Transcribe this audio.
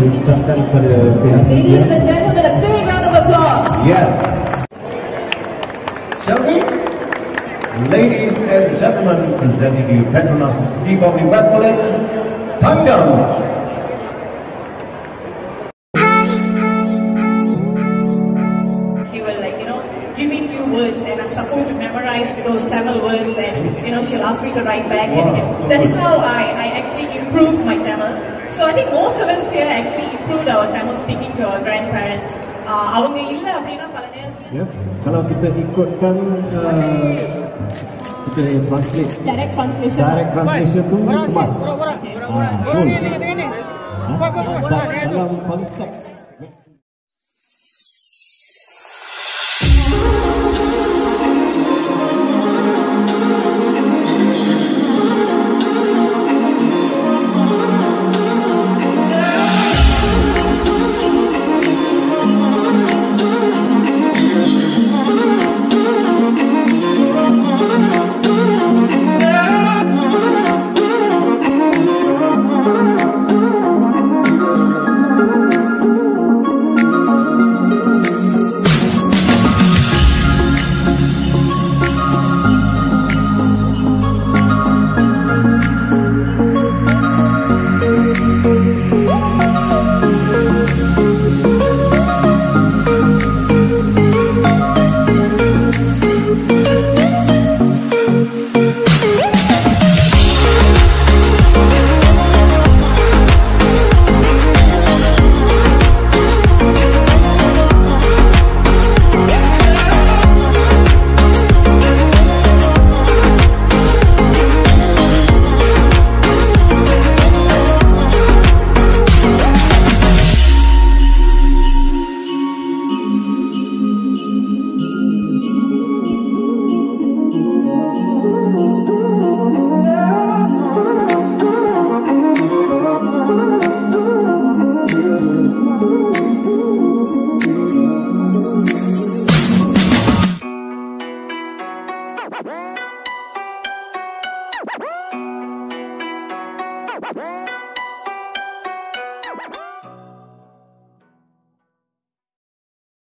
diucapkan kepada pihak Ladies and gentlemen, a big round of applause. Yes. Shall we? Ladies and gentlemen, presenting to you Petronas Deepavali Webfilm Thanggam. She will give me few words and I'm supposed to memorize those Tamil words and she'll ask me to write back and that is how I actually improved my Tamil. So I think most of us here actually improved our Tamil speaking to our grandparents. அவங்க இல்ல அப்படினா பல நேரத்துல kalau kita ikutkan kita translate direct translation tu kemas dalam konteks